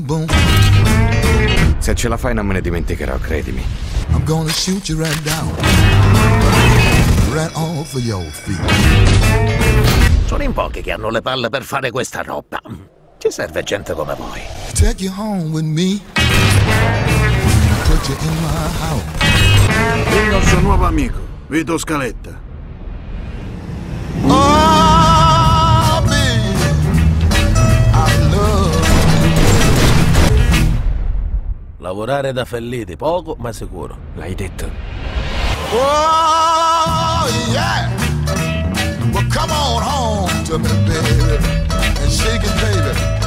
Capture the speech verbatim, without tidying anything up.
boom. Se ce la fai non me ne dimenticherò, credimi. I'm gonna shoot you right down, right off of your feet. Sono in pochi che hanno le palle per fare questa roba. Ci serve gente come voi. Take you home with me, put you in my house. Il nostro nuovo amico, Vito Scaletta. Oh, baby, I love. Lavorare da felliti, poco ma sicuro. L'hai detto? Oh, yeah. Well, come on home to me, baby, and shake it, baby.